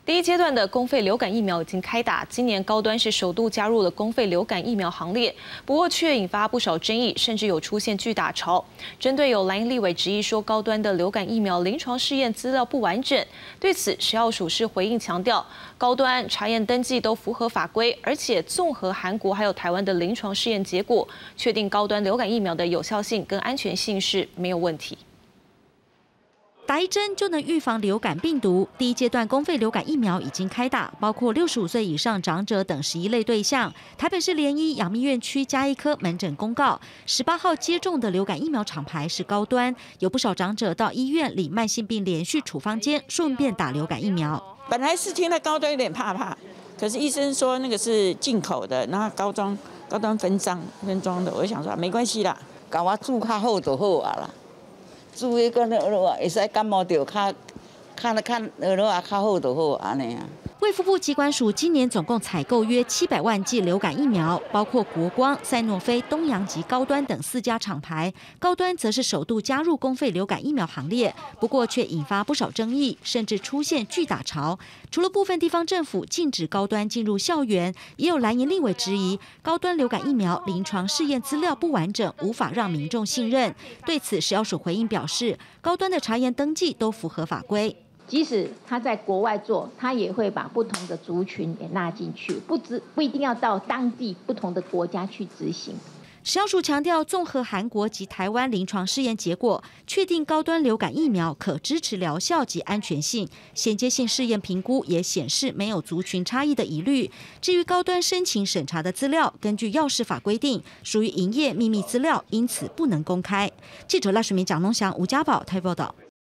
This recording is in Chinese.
第一阶段的公费流感疫苗已经开打，今年高端是首度加入了公费流感疫苗行列，不过却引发不少争议，甚至有出现巨打潮。针对有蓝营立委质疑说高端的流感疫苗临床试验资料不完整，对此食药署是回应强调，高端查验登记都符合法规，而且综合韩国还有台湾的临床试验结果，确定高端流感疫苗的有效性跟安全性是没有问题。 打一针就能预防流感病毒。第一阶段公费流感疫苗已经开打，包括65岁以上长者等11类对象。台北市联医阳明院区家医科门诊公告，18号接种的流感疫苗厂牌是高端，有不少长者到医院领慢性病连续处方间，顺便打流感疫苗。 本来是听到高端有点怕，可是医生说那个是进口的，然后高端分装的，我就想说没关系啦， 甲我煮较好就好啊啦。 煮迄个会使感冒着较好就好安尼啊。 卫福部疾管署今年总共采购约700万剂流感疫苗，包括国光、赛诺菲、东洋及高端等4家厂牌。高端则是首度加入公费流感疫苗行列，不过却引发不少争议，甚至出现巨打潮。除了部分地方政府禁止高端进入校园，也有蓝营立委质疑高端流感疫苗临床试验资料不完整，无法让民众信任。对此，食药署回应表示，高端的查验登记都符合法规。 即使他在国外做，他也会把不同的族群也纳进去，不一定要到当地不同的国家去执行。 食药署强调，综合韩国及台湾临床试验结果，确定高端流感疫苗可支持疗效及安全性。衔接性试验评估也显示没有族群差异的疑虑。至于高端申请审查的资料，根据药事法规定，属于营业秘密资料，因此不能公开。记者赖水明、蒋龙祥、吴家宝台报道。